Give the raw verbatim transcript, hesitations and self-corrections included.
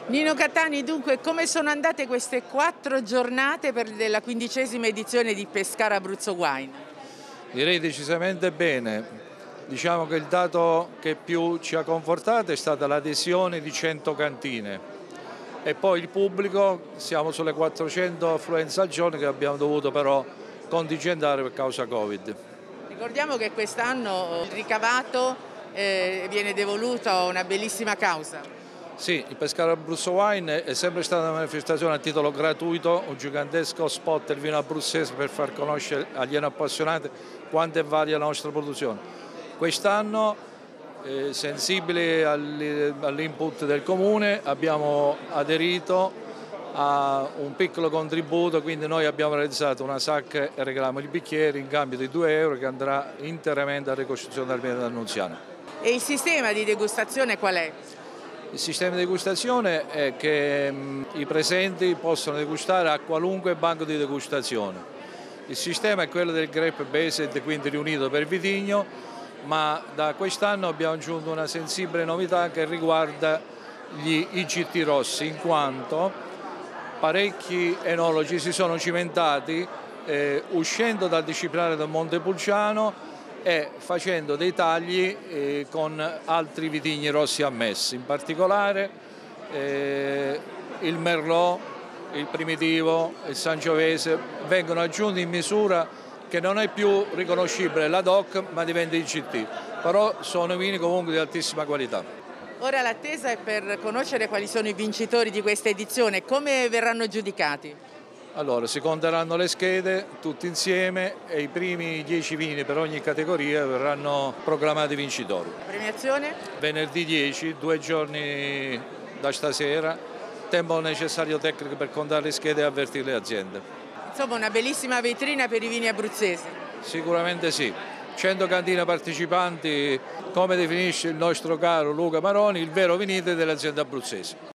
Nino Catani, dunque, come sono andate queste quattro giornate per la quindicesima edizione di Pescara Abruzzo Wine? Direi decisamente bene. Diciamo che il dato che più ci ha confortato è stata l'adesione di cento cantine e poi il pubblico, siamo sulle quattrocento affluenze al giorno che abbiamo dovuto però contingentare per causa Covid. Ricordiamo che quest'anno il ricavato eh, viene devoluto a una bellissima causa. Sì, il Pescara Abruzzo Wine è sempre stata una manifestazione a titolo gratuito, un gigantesco spot del vino abruzzese per far conoscere agli appassionati quanto è varia la nostra produzione. Quest'anno, eh, sensibili all'input del Comune, abbiamo aderito a un piccolo contributo, quindi noi abbiamo realizzato una sacca e regaliamo i bicchieri in cambio di due euro che andrà interamente alla ricostruzione del vino d'Annunziana. E il sistema di degustazione qual è? Il sistema di degustazione è che mh, i presenti possono degustare a qualunque banco di degustazione. Il sistema è quello del Grape Based, quindi riunito per vitigno, ma da quest'anno abbiamo aggiunto una sensibile novità che riguarda gli I G T rossi, in quanto parecchi enologi si sono cimentati eh, uscendo dal disciplinare del Montepulciano e facendo dei tagli eh, con altri vitigni rossi ammessi, in particolare eh, il Merlot, il Primitivo, il Sangiovese vengono aggiunti in misura che non è più riconoscibile la D O C ma diventa I G T, però sono vini comunque di altissima qualità. Ora l'attesa è per conoscere quali sono i vincitori di questa edizione, come verranno giudicati? Allora, si conteranno le schede tutti insieme e i primi dieci vini per ogni categoria verranno proclamati vincitori. La premiazione? Venerdì dieci, due giorni da stasera, tempo necessario tecnico per contare le schede e avvertire le aziende. Insomma, una bellissima vetrina per i vini abruzzesi. Sicuramente sì. cento cantine partecipanti, come definisce il nostro caro Luca Maroni, il vero vinite delle aziende abruzzesi.